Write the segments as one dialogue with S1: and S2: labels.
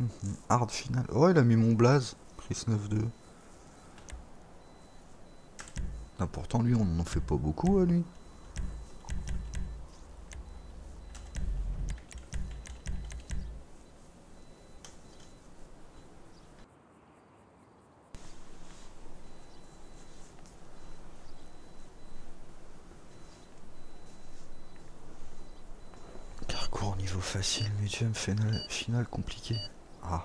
S1: Hard final. Oh, il a mis mon blaze. Chris 9-2. Ah, pourtant, lui, on n'en fait pas beaucoup, à lui. Parcours niveau facile, medium, final compliqué. Ah.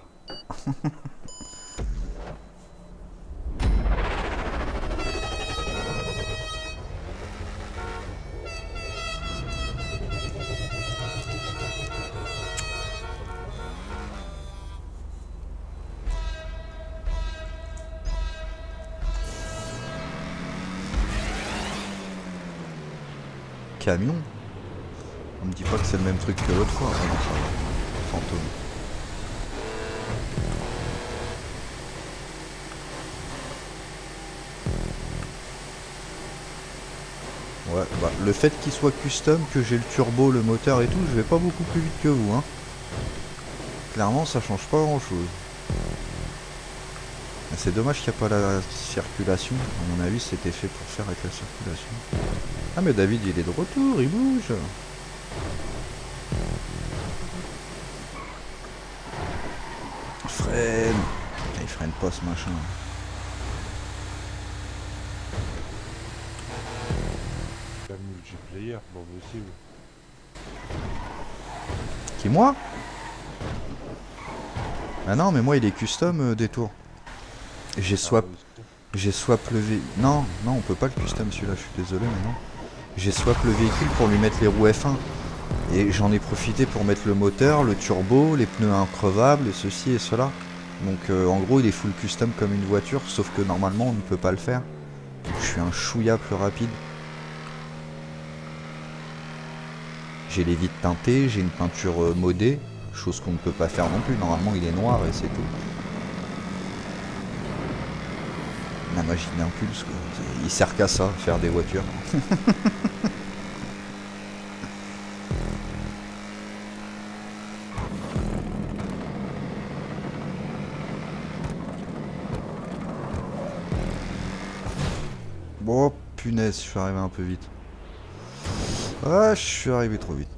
S1: Camion. On me dit pas que c'est le même truc que l'autre fois. Ah non, ça va. Fantôme. Ouais, bah, le fait qu'il soit custom, que j'ai le turbo, le moteur et tout, je vais pas beaucoup plus vite que vous, hein. Clairement, ça change pas grand chose. C'est dommage qu'il n'y a pas la circulation. À mon avis, c'était fait pour faire avec la circulation. Ah, mais David, il est de retour, il bouge. Freine. Il freine pas ce machin.
S2: La multiplayer, pas possible.
S1: Qui, moi? Ah non, mais moi, il est custom des tours. J'ai swap. J'ai swap le véhicule. Non, non, on peut pas le custom celui-là, je suis désolé, mais non. J'ai swap le véhicule pour lui mettre les roues F1. Et j'en ai profité pour mettre le moteur, le turbo, les pneus increvables, ceci et cela. Donc en gros il est full custom comme une voiture, sauf que normalement on ne peut pas le faire. Donc, je suis un chouïa plus rapide. J'ai les vitres teintées, j'ai une peinture modée, chose qu'on ne peut pas faire non plus. Normalement il est noir et c'est tout. La magie d'impulse, quoi. Il sert qu'à ça, faire des voitures. Bon, punaise, je suis arrivé un peu vite. Ah, je suis arrivé trop vite.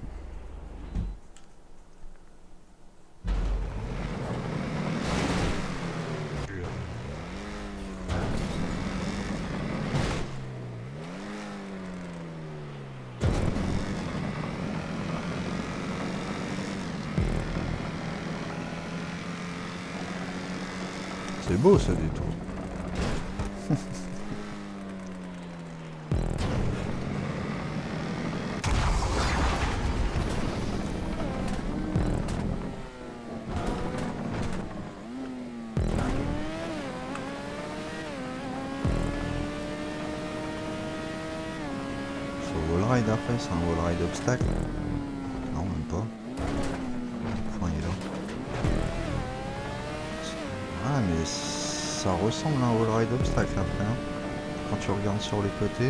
S1: C'est beau ça, des tours. Wallride après, c'est un wallride obstacle. Non, même pas. Enfin, il est là. Ah, mais ça ressemble à un wallride obstacle après. Hein. Quand tu regardes sur les côtés.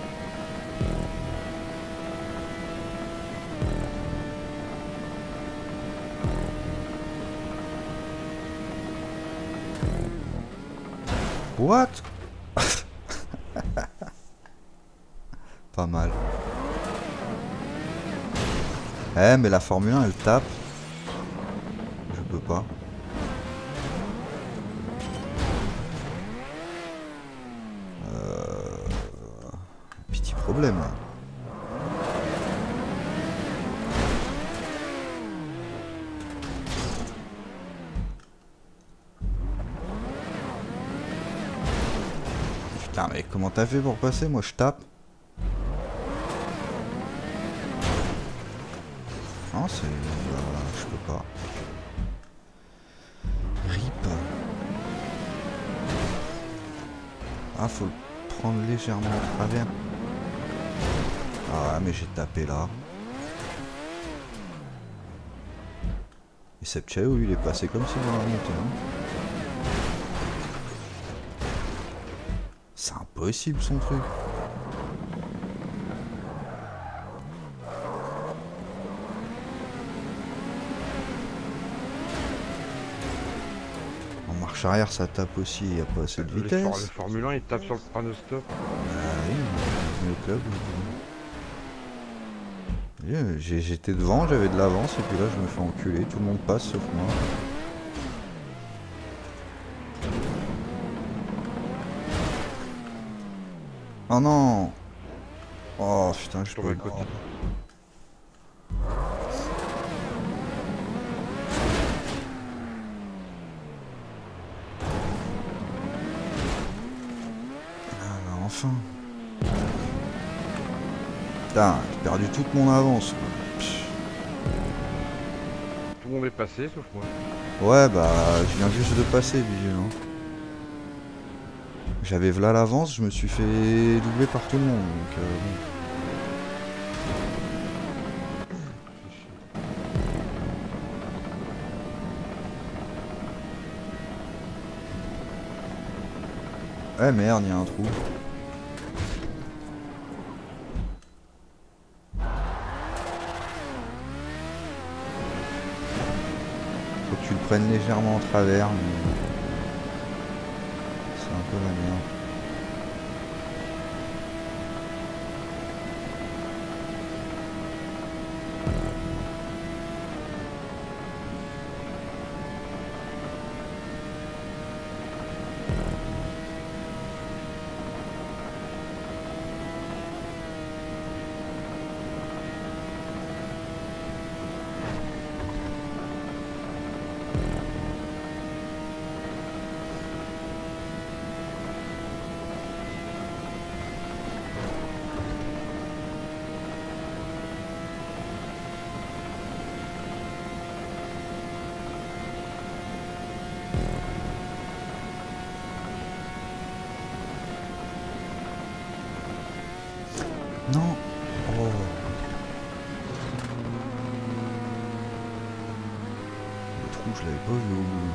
S1: What? Pas mal. Eh, mais la Formule 1, elle tape. Je peux pas. Petit problème là. Putain, mais comment t'as fait pour passer? Moi je tape. Non, c'est... je peux pas. RIP. Ah, faut le prendre légèrement au travers. Ah, mais j'ai tapé là. Et Sepchao, lui, il est passé comme si dans la montée. Hein. C'est impossible son truc. arrière ça tape aussi, il n'y a pas assez de
S2: Les
S1: vitesse.
S2: Formule 1 ils tapent sur le panneau stop.
S1: Ah oui, mais le club. J'étais devant, j'avais de l'avance et puis là je me fais enculer, tout le monde passe sauf moi. Oh non. Oh putain, je
S2: Tombe à
S1: peux
S2: côté.
S1: Ah bah enfin. Putain, j'ai perdu toute mon avance. Quoi.
S2: Tout le monde est passé sauf moi.
S1: Ouais bah je viens juste de passer vigilant. J'avais v'là l'avance, je me suis fait doubler par tout le monde donc bon. Eh merde, il y a un trou. Faut que tu le prennes légèrement en travers, mais c'est un peu la merde. Non. Oh. Le trou, je l'avais pas vu au bout.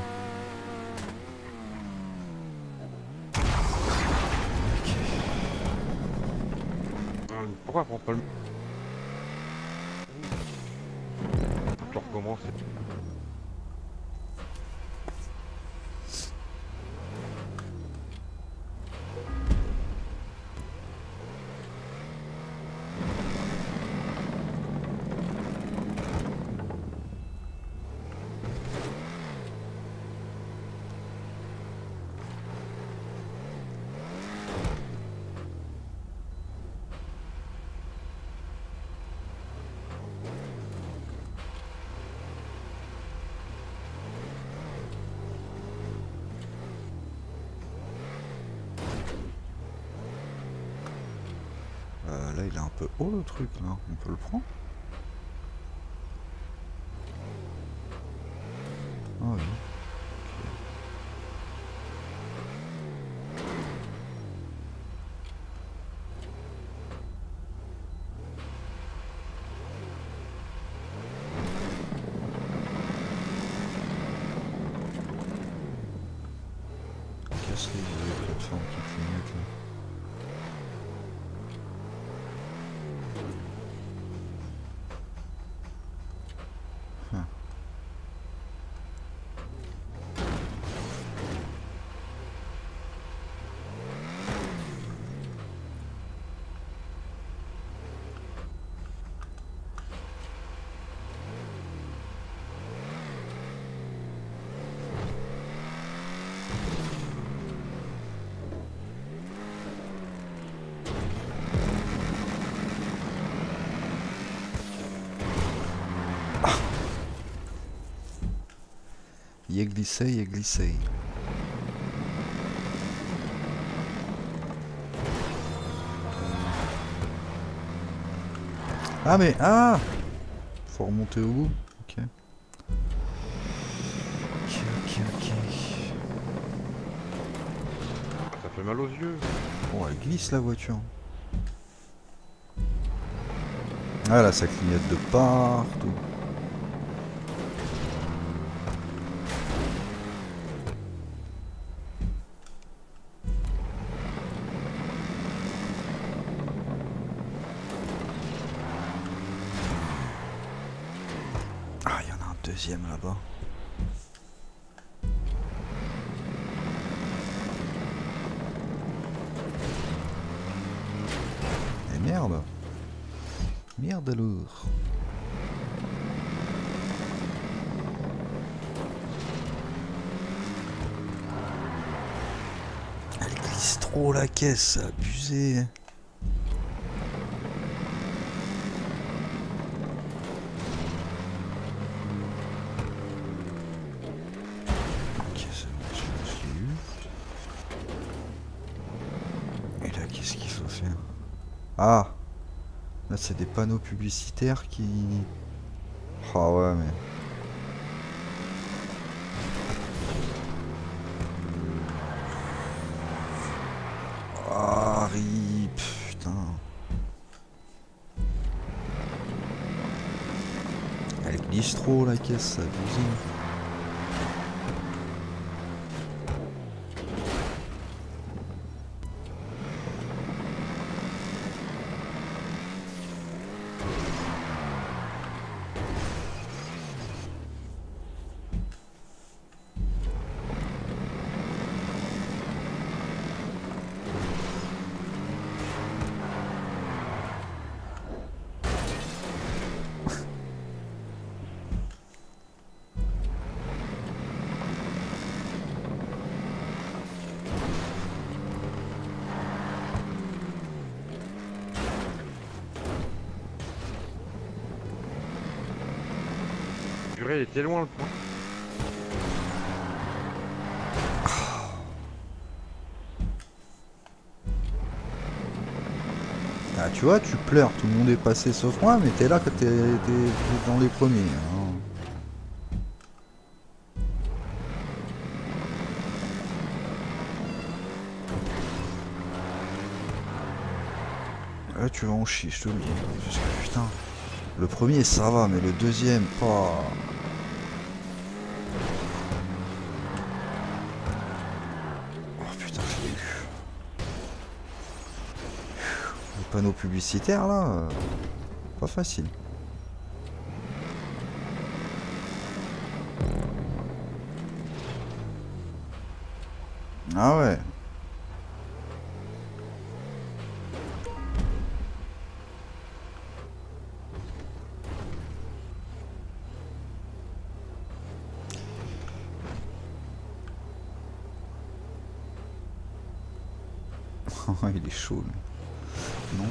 S1: Ok.
S2: Pourquoi on prend pas le... Tu recommences.
S1: Là, il est un peu haut le truc, là. On peut le prendre? Ah oui. Casse les plateformes qui clignotent là. Il a glissé, il a glissé. Ah mais... Ah, faut remonter au bout. Ok. Ok.
S2: Ça fait mal aux yeux.
S1: Bon, elle glisse la voiture. Ah là, ça clignote de partout. Ah, il y en a un deuxième là-bas. merde. Merde alors. Elle glisse trop la caisse, abusé. Ok, c'est bon, je l'ai eu. Et là, qu'est-ce qu'il faut faire? Ah! Là, c'est des panneaux publicitaires qui... Ah ouais, mais... Ah, rip, putain. Elle glisse trop, la caisse, c'est abusé.
S2: Purée, il était loin le point.
S1: Ah, tu vois, tu pleures, tout le monde est passé sauf moi, mais t'es là quand t'es dans les premiers. Hein. Là, tu vas en chier, je te le dis. Parce que putain, le premier ça va, mais le deuxième, pas. Oh putain, je l'ai eu. Les panneaux publicitaires là, pas facile. Ah ouais. Il est chaud lui. Non.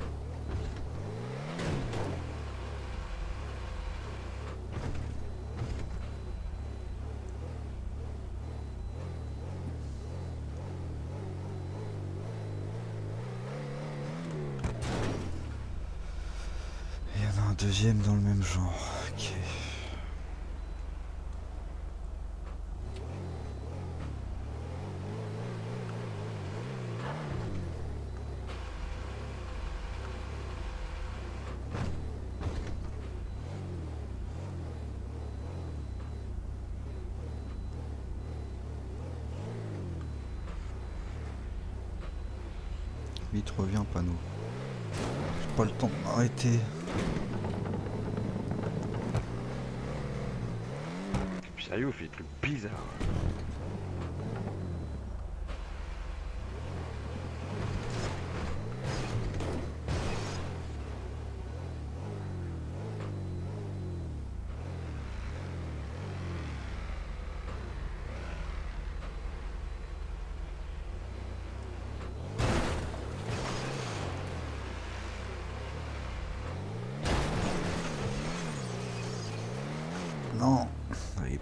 S1: Il y en a un deuxième dans le même genre. Ok. Vite reviens panneau. J'ai pas le temps d'arrêter.
S2: Sérieux, il fait des trucs bizarres.
S1: Non. Rip.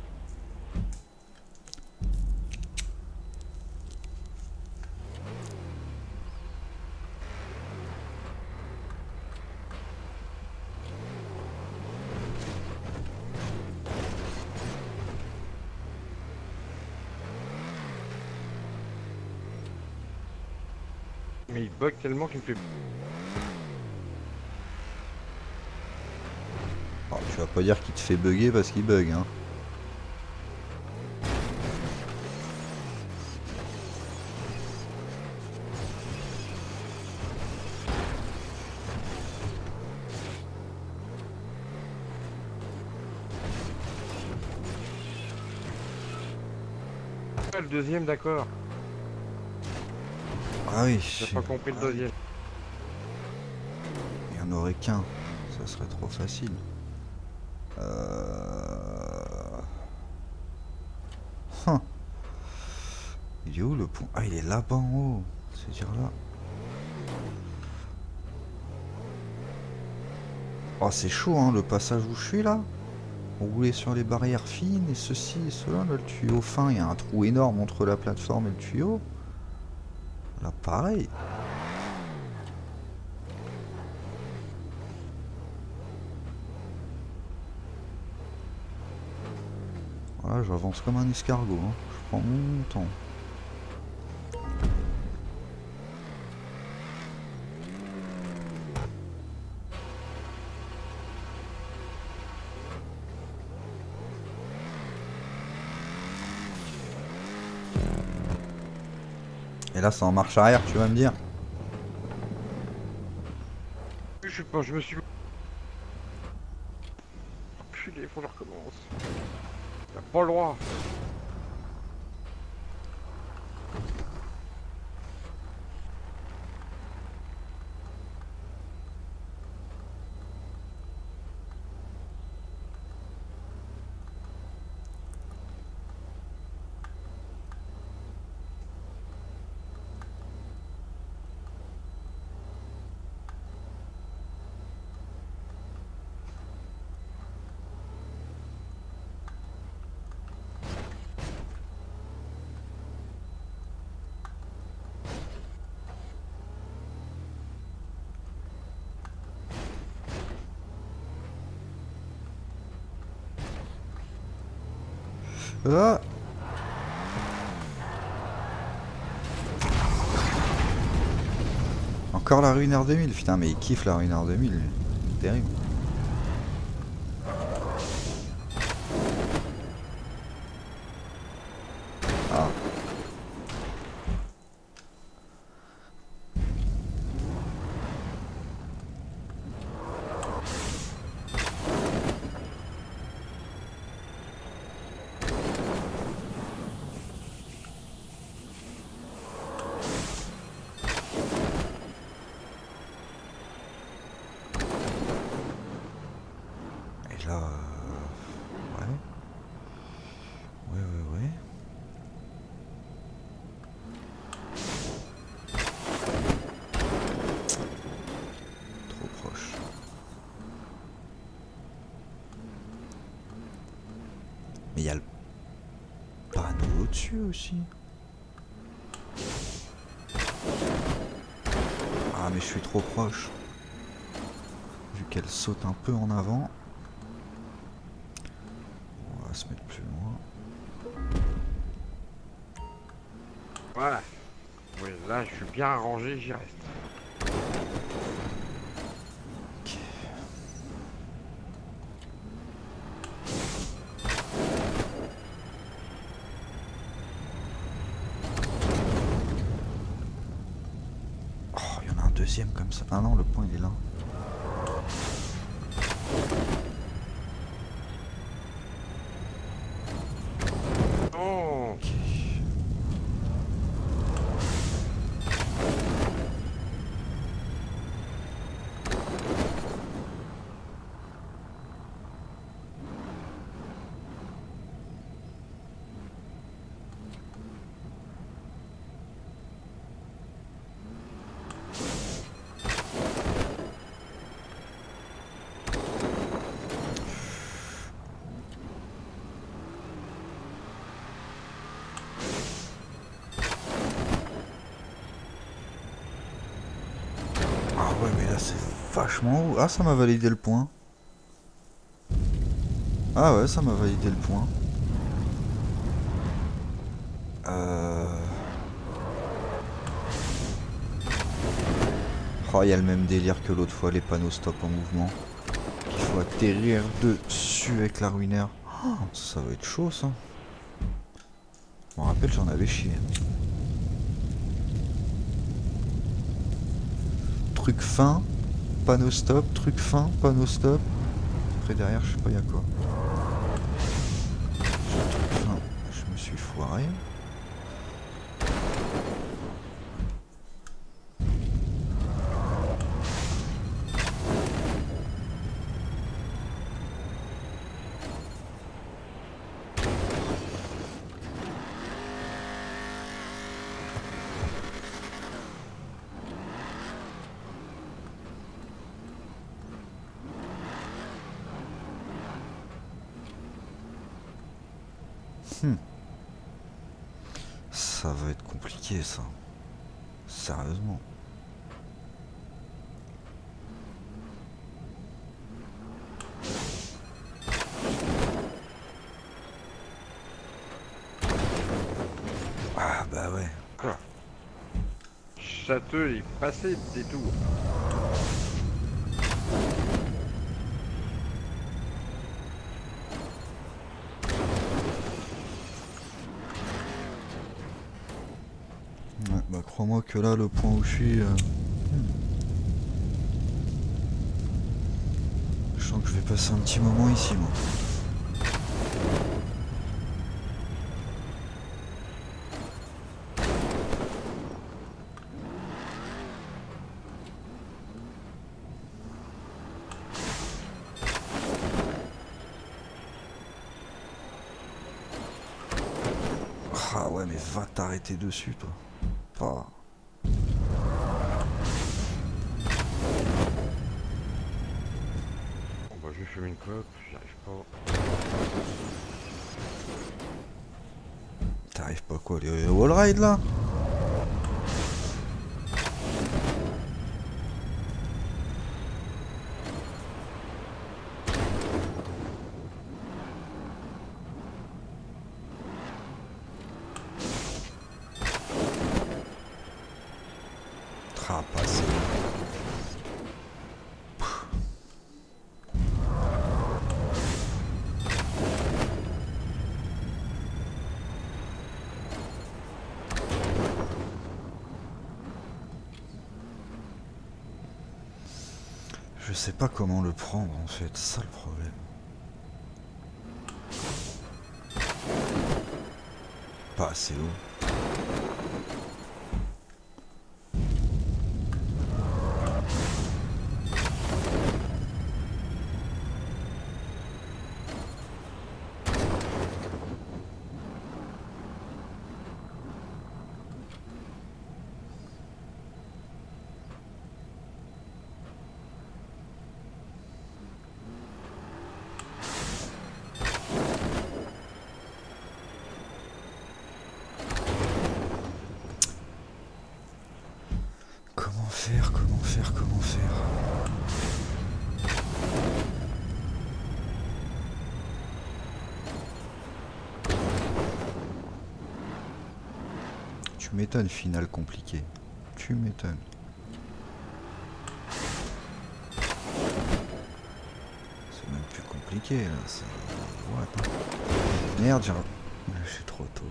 S2: Mais il bug tellement qu'il me fait...
S1: Oh, tu vas pas dire qu'il te fait bugger parce qu'il bug, hein.
S2: Le deuxième, d'accord.
S1: Ah oui.
S2: J'ai pas compris le deuxième.
S1: n'y en aurait qu'un. Ça serait trop facile. Hum. Il est où le pont? Ah, il est là-bas en haut. C'est-à-dire là. Oh, c'est chaud, hein, le passage où je suis là. Rouler sur les barrières fines et ceci et cela. Là, le tuyau fin, il y a un trou énorme entre la plateforme et le tuyau. Là, pareil. Voilà, j'avance comme un escargot. Hein. Je prends mon temps. Et là, c'est en marche arrière, tu vas me dire?
S2: Je sais pas, je me suis... Enculé, faut que je recommence. T'as pas le droit.
S1: Ah! Encore la Ruiner 2000, putain, mais il kiffe la Ruiner 2000, lui. Terrible. Ah. Et là... Ouais. Ouais. Trop proche. Mais il y a le panneau au-dessus aussi. Ah, mais je suis trop proche. Vu qu'elle saute un peu en avant. On va se mettre plus loin.
S2: Voilà. Oui, là, je suis bien rangé, j'y reste.
S1: Ok. Oh, il y en a un deuxième comme ça. Ah non, le point il est là.
S2: Oh,
S1: Ok. Ah ouais, mais là c'est vachement haut. Ah, ça m'a validé le point. Ah ouais, ça m'a validé le point. Oh, il y a le même délire que l'autre fois, les panneaux stop en mouvement. Il faut atterrir dessus avec la ruinaire. Oh, ça va être chaud ça. Je me rappelle, j'en avais chié. Truc fin, panneau stop, truc fin, panneau stop. Après derrière, je sais pas, il y a quoi. Truc fin, je me suis foiré. Ça va être compliqué ça. Sérieusement. Ah bah ouais.
S2: Quoi? Château est passé des tours.
S1: Ouais, bah crois-moi que là, le point où je suis... je sens que je vais passer un petit moment ici, moi. Ah ouais, mais va t'arrêter dessus, toi. Pas...
S2: Bon bah je vais fumer une clope, j'y arrive pas.
S1: T'arrives pas quoi, les wall ride là? Ah, pas assez. Je sais pas comment le prendre en fait, c'est ça le problème. Pas assez haut. Comment faire, comment faire, comment faire? Tu m'étonnes, finale compliquée. Tu m'étonnes. C'est même plus compliqué là, c'est... What, hein. Merde, j'ai... Je suis trop tôt.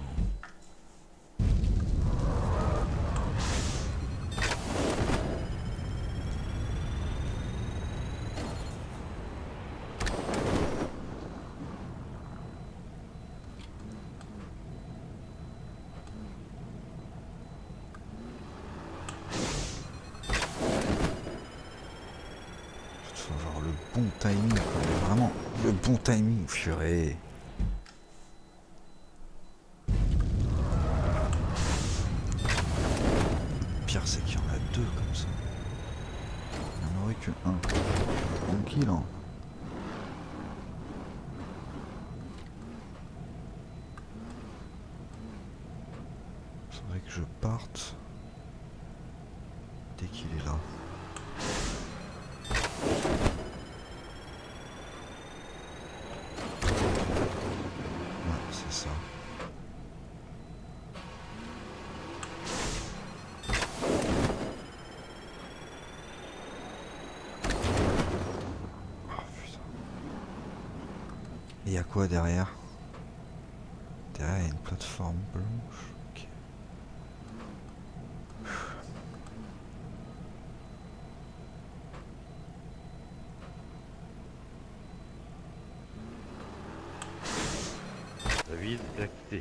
S1: Faut avoir le bon timing, quoi, mais vraiment le bon timing, purée. Le pire, c'est qu'il y en a deux comme ça. Il n'y en aurait que un. Tranquille, hein. Faudrait que je parte dès qu'il est là. Ouais, c'est ça. Oh putain. Et il y a quoi derrière? Derrière, il y a une plateforme blanche. Ok.
S2: David est acquitté.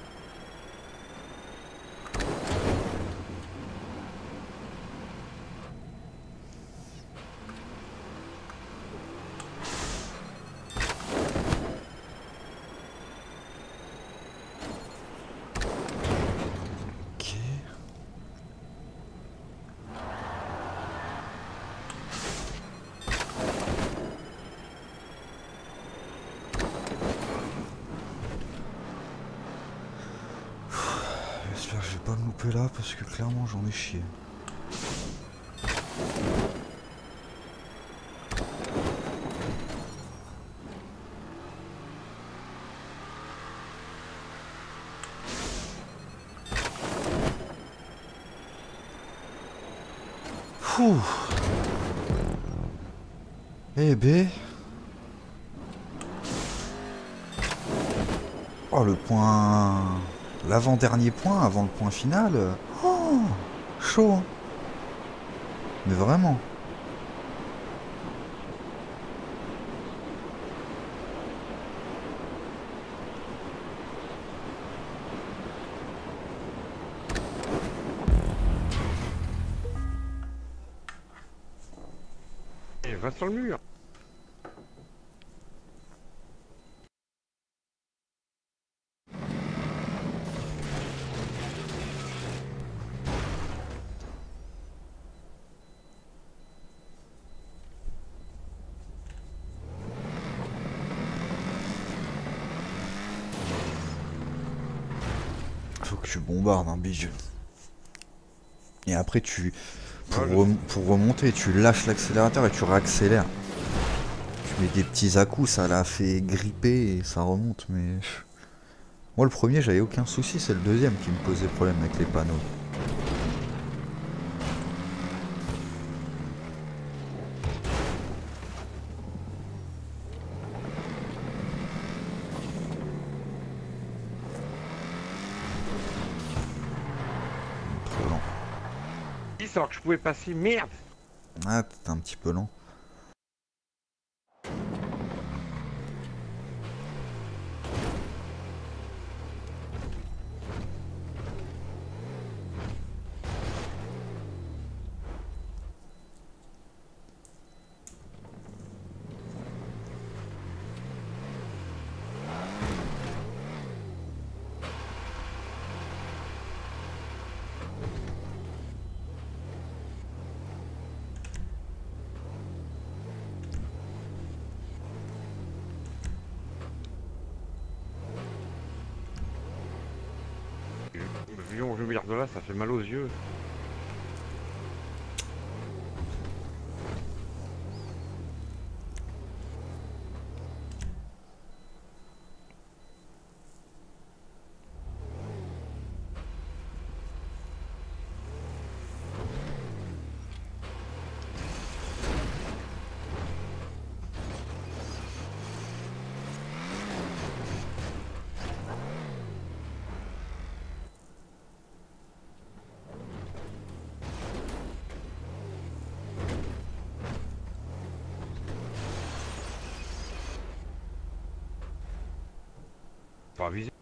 S1: Ok. pas me louper là parce que clairement j'en ai chié. Fouh. Eh ben. Oh le point. L'avant-dernier point avant le point final. Oh, chaud. Hein. Mais vraiment.
S2: Et va sur le mur.
S1: Faut que tu bombardes un bijou. Et après tu... Pour,
S2: Ouais,
S1: pour remonter, tu lâches l'accélérateur et tu réaccélères. Tu mets des petits à-coups, ça l'a fait gripper et ça remonte, mais... Moi le premier j'avais aucun souci, c'est le deuxième qui me posait problème avec les panneaux. Trop lent.
S2: alors que je pouvais passer, merde.
S1: Ah, t'es un petit peu lent.
S2: Vu on regarde de là, ça fait mal aux yeux. Pas avisé.